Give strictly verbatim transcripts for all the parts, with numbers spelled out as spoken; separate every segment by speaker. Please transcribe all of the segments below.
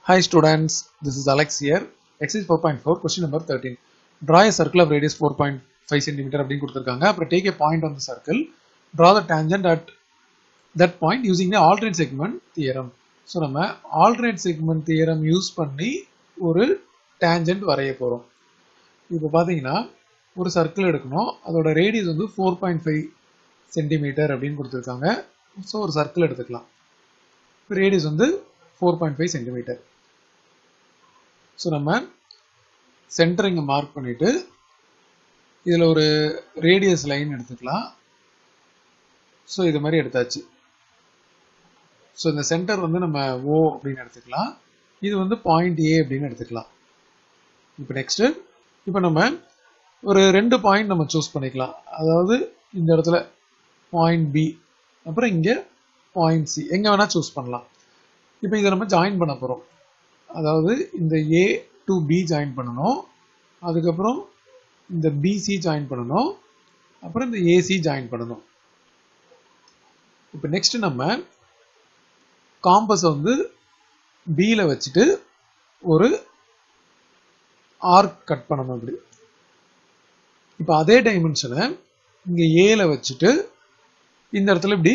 Speaker 1: Hi students, this is Alex here. Exercise four point four, question number thirteen. Draw a circle of radius four point five centimeter அப்படின்னு கொடுத்திருக்காங்க. அப்புறம் take a point on the circle. Draw the tangent at that point using the alternate segment theorem. So நம்ம alternate segment theorem use பண்ணி ஒரு tangent வரைய போறோம். இப்போ பாத்தீங்கன்னா ஒரு சர்க்கிள் எடுக்கணும். அதோட ரேடியஸ் வந்து four point five சென்டிமீட்டர் அப்படின்னு கொடுத்திருக்காங்க. ஸோ ஒரு சர்க்கிள் எடுத்துக்கலாம். ரேடியஸ் வந்து four point five centimetre. So நம்ம சென்டர் இங்கே மார்க் பண்ணிட்டு இதில் ஒரு ரேடியஸ் லைன் எடுத்துக்கலாம். ஸோ இது மாதிரி எடுத்தாச்சு. ஸோ இந்த சென்டர் வந்து நம்ம ஓ அப்படின்னு எடுத்துக்கலாம். இது வந்து பாயிண்ட் ஏ அப்படின்னு எடுத்துக்கலாம். இப்போ நெக்ஸ்ட் இப்போ நம்ம ஒரு ரெண்டு பாயிண்ட் நம்ம சூஸ் பண்ணிக்கலாம். அதாவது இந்த இடத்துல பாயிண்ட் பி, அப்புறம் இங்கே பாயிண்ட் சி, எங்கே வேணால் சூஸ் பண்ணலாம். இப்போ இதை நம்ம ஜாயின் பண்ண போகிறோம். அதாவது இந்த ஏ டு பி ஜாயின் பண்ணணும், அதுக்கப்புறம் இந்த பிசி ஜாயின் பண்ணணும், அப்புறம் இந்த ஏசி ஜாயின் பண்ணணும். இப்போ நெக்ஸ்ட் நம்ம காம்பஸை வந்து பியில் வச்சுட்டு ஒரு ஆர்க் கட் பண்ணணும். இப்படி இப்போ அதே டைமென்ஷனை இங்கே ஏல வச்சுட்டு இந்த இடத்துல இப்படி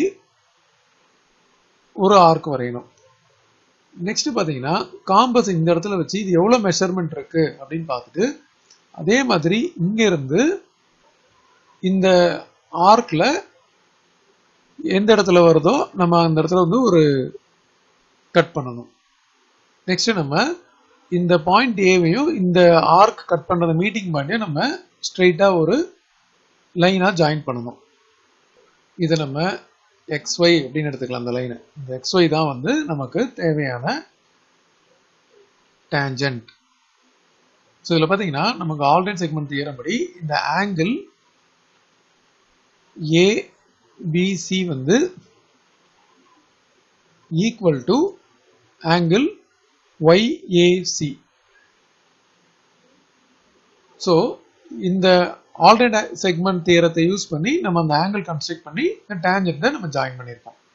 Speaker 1: ஒரு ஆர்க் வரையணும். நெக்ஸ்ட் பார்த்தீங்கன்னா காம்பஸ் இந்த இடத்துல வச்சு இது எவ்வளோ மெஷர்மெண்ட் இருக்கு அப்படின்னு பார்த்துட்டு அதே மாதிரி இங்க இருந்து இந்த ஆர்க்ல எந்த இடத்துல வருதோ நம்ம அந்த இடத்துல வந்து ஒரு கட் பண்ணணும். நெக்ஸ்ட் நம்ம இந்த பாயிண்ட் ஏவையும் இந்த ஆர்க் கட் பண்றத மீட்டிங் பாயிண்டையும் நம்ம ஸ்ட்ரெயிட்டா ஒரு லைனா ஜாயின் பண்ணணும். இதை நம்ம எக்ஸ்ஒய் அப்படின்னு எடுத்துக்கலாம். அந்த லைனை இந்த எக்ஸ்ஒய் தான் வந்து நமக்கு தேவையான டேஞ்சன்ட். ஸோ இதில் பார்த்தீங்கன்னா நமக்கு ஆல்டர்னேட் செக்மெண்ட் தியரம் படி இந்த ஆங்கிள் ஏபிசி வந்து equal to angle YAC. So இந்த ஆல்டர்னேட் செக்மெண்ட் தியரத்தை யூஸ் பண்ணி நம்ம அந்த ஆங்கிள் கன்ஸ்ட்ரக்ட் பண்ணி இந்த டேஞ்சன்ட்டை நம்ம ஜாயின் பண்ணியிருக்கோம்.